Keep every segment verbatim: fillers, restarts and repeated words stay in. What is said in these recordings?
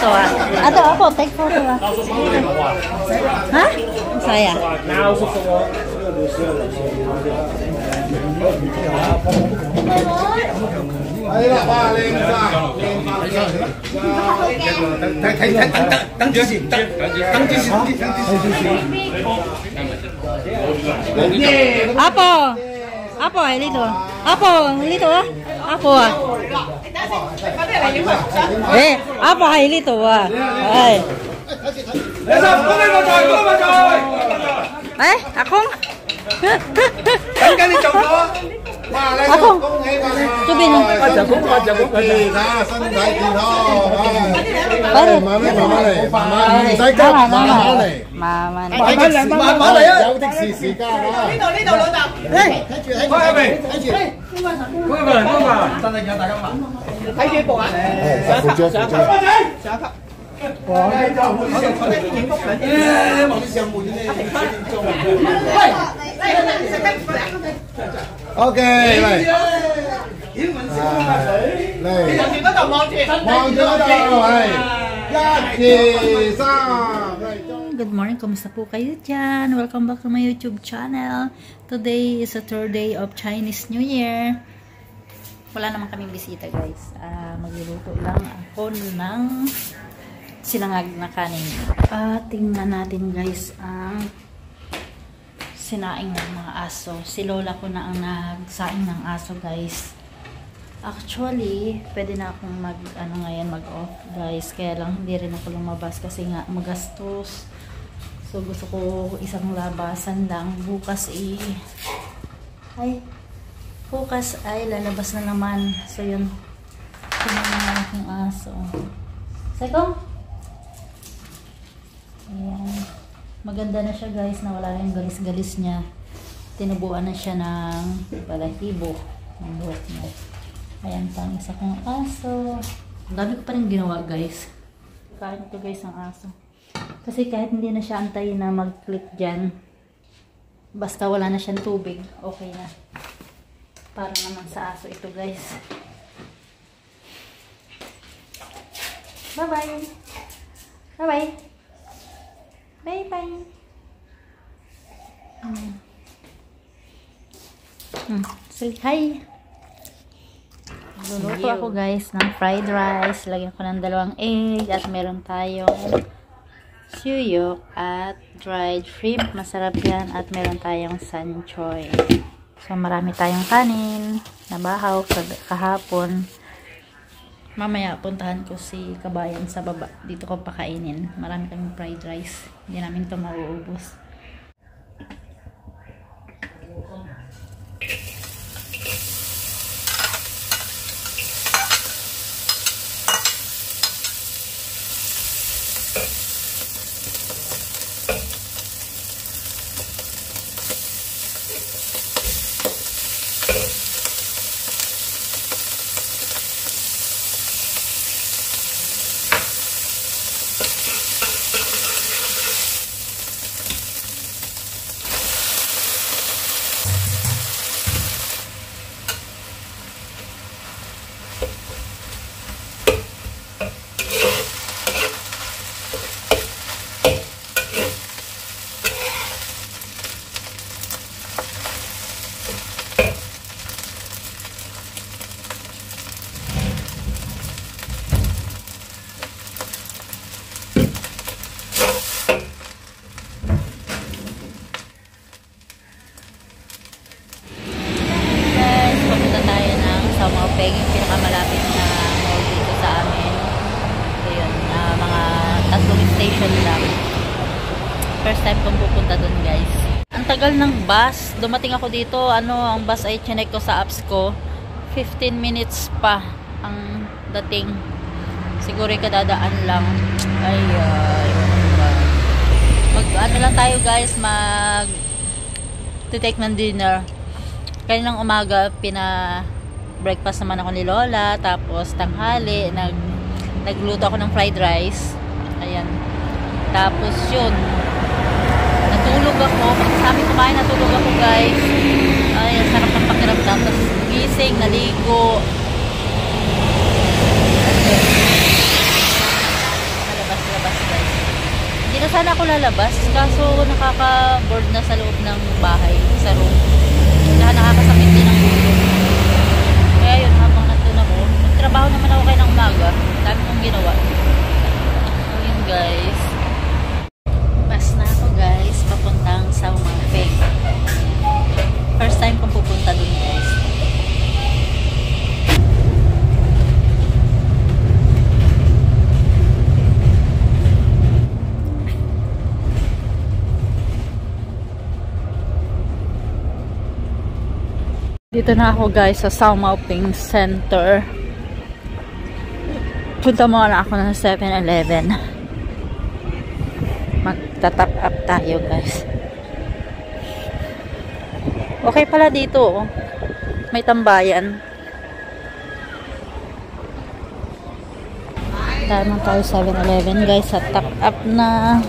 ah. Ato ako, take photo ah. Ha? Saya. Đây là ba lên ra. Thầy thầy thầy tăng tăng tăng chữ gì? Tăng tăng chữ gì? Apo. Apo ay dito. Apo, dito ah. Apo ah. Eh, apo ay dito ah. Ay. Eh, akong. Tăng cái đi chồng đó. Akong. Chubin. Chào cúng, chào cúng. Thì ra sân đại thì thôi. Đây, mà mấy mama này, mama sai cấp, mama này. Mama này. Mama này, mama này. Giáo thích xì xì ca đó. Đi đâu, đi đâu luôn nào. Đây, thấy chuyện, thấy chuyện. Thấy chuyện. Come on, come on. Tân này cho đại các bạn. Thấy chuyện bộ ạ. Phụ chưa, phụ chưa. Xả thấp. Ủa, đây cho một cái có cái chuyện phúc lệnh. Ê, một cái xem mùi như thế. Ok, này. Này. Good morning, kumusta po kayo dyan? Welcome back to my YouTube channel. Today is the third day of Chinese New Year. Wala naman kaming bisita guys. Uh, magluluto lang ako ng sinangag na kanin. Uh, tingnan natin guys ang sinaing ng mga aso. Si lola ko na ang nagsaing ng aso guys. Actually, pwede na akong mag ano ngayon mag off guys. Kaya lang hindi rin ako lumabas kasi nga magastos. So gusto ko isang labasan lang. Bukas i ay bukas ay lalabas na naman. So yun. Tingnan ng aking aso. Sekong. Ayan. Maganda na siya guys, na wala na yung galis-galis niya. Tinubuan na siya ng balahibo ng buhok niya. Ayan pang isa kong aso. Ang dami ko pa rin ginawa guys. Kain ko guys ang aso. Kasi kahit hindi na siya antayin na mag-click dyan, basta wala na siyang tubig, okay na. Para naman sa aso ito guys. Bye bye. Bye bye. Bye bye. Hmm. Hmm. Say hi. Luluto ako guys ng fried rice. Lagyan ko ng dalawang egg at meron tayong suyok at dried shrimp. Masarap yan. At meron tayong sanchoy. So marami tayong kanin na bahaw kahapon. Mamaya puntahan ko si kabayan sa baba. Dito ko pakainin. Marami kaming fried rice. Hindi namin ito mauubos. Yung pinakamalapit na mall dito sa amin. So yun, uh, mga tatlong station lang. First time kong pupunta dun guys. Ang tagal ng bus. Dumating ako dito, ano, ang bus ay chinek ko sa apps ko. fifteen minutes pa ang dating. Siguro kadadaan lang. Ay, ay, mag, ano lang tayo guys, mag to-take ng dinner. Kaya ng umaga, pina breakfast naman ako ni Lola, tapos tanghali nag nagluto ako ng fried rice. Ayan. Tapos yun, natulog ako. Pag sa amin kumain, natulog ako guys. Ay, sarap ng pakiramdam. Tapos gising, naligo. sana ako lalabas. Kaso nakaka-board na sa loob ng bahay. Sa room. Kaya nakakasakit din ang ulo. Kaya yun, habang nandun ako, nagtrabaho naman ako kayo ng umaga. Dami kong ginawa. So yun guys. Bas na ako guys. Papuntang Sao Mapeng. First time kong pupunta dun guys. Dito na ako guys sa Sao Mapeng Center. Punta muna ako ng seven eleven. Magta-top up tayo guys. Okay pala dito oh. May tambayan. Tama tayo seven eleven guys sa top up na.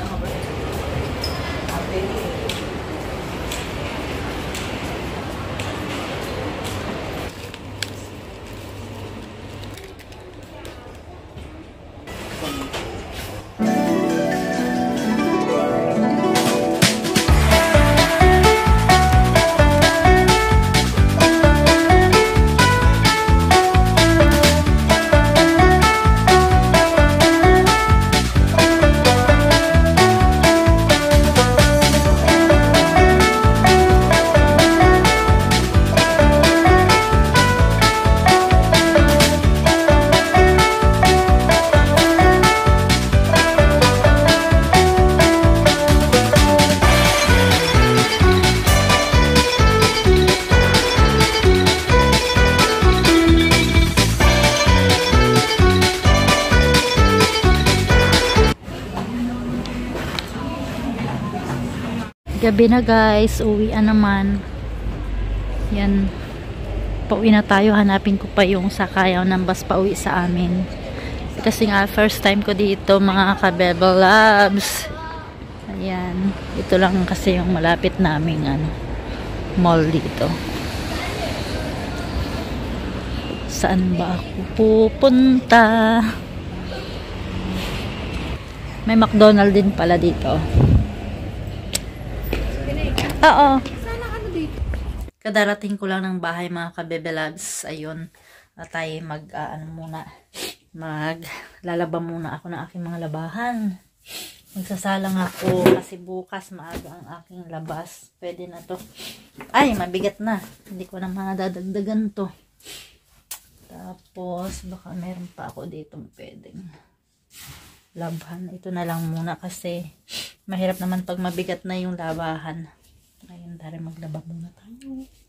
Gabi na guys, uwian naman. Yan. Pauwi na tayo, hanapin ko pa yung sakayaw ng bus pauwi sa amin. Kasi nga first time ko dito mga ka-Bebel Labs. Ayan. Ito lang kasi yung malapit naming ano, mall dito. Saan ba ako pupunta? May McDonald's din pala dito. Oo. Sana ano dito? Kadarating ko lang ng bahay mga ka-Bebel Labs. Ayun. At tayo mag, uh, ano muna, mag, lalaba muna ako ng aking mga labahan. Magsasalang ako kasi bukas maaga ang aking labas. Pwede na to. Ay, mabigat na. Hindi ko na madadagdagan to. Tapos, baka meron pa ako dito pwedeng labhan. Ito na lang muna kasi mahirap naman pag mabigat na yung labahan. Ayun, tara maglaba muna tayo.